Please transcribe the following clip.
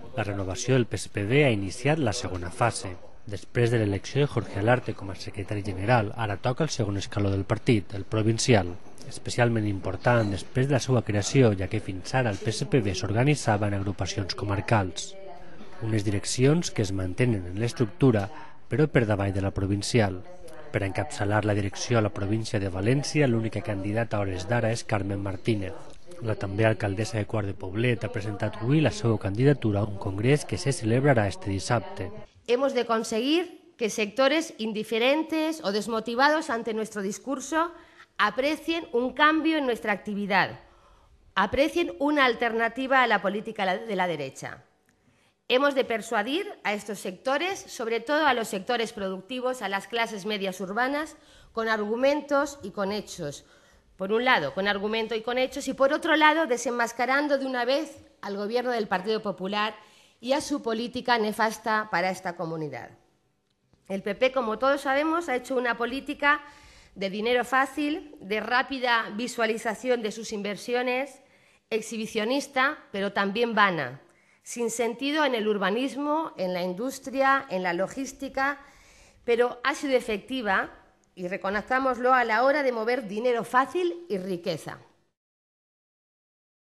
La renovació del PSPB ha iniciat la segona fase. Després de l'elecció de Jorge Alarte com a secretari general, ara toca el segon escaló del partit, el provincial, especialment important després de la seva creació, ja que fins ara el PSPB s'organitzava en agrupacions comarcals. Unes direccions que es mantenen en l'estructura, però per davall de la provincial. Per encapçalar la direcció a la província de València, l'única candidata a hores d'ara és Carmen Martínez. La també alcaldessa de Quart de Poblet ha presentat avui la seva candidatura a un congrés que se celebrarà este dissabte. Hemos de conseguir que sectores indiferentes o desmotivados ante nuestro discurso aprecien un cambio en nuestra actividad, aprecien una alternativa a la política de la derecha. Hemos de persuadir a estos sectores, sobre todo a los sectores productivos, a las clases medias urbanas, con argumentos y con hechos. Por un lado, con argumento y con hechos, y por otro lado, desenmascarando de una vez al Gobierno del Partido Popular y a su política nefasta para esta comunidad. El PP, como todos sabemos, ha hecho una política de dinero fácil, de rápida visualización de sus inversiones, exhibicionista, pero también vana, sin sentido en el urbanismo, en la industria, en la logística, pero ha sido efectiva, y reconozcámoslo, a la hora de mover dinero fácil y riqueza.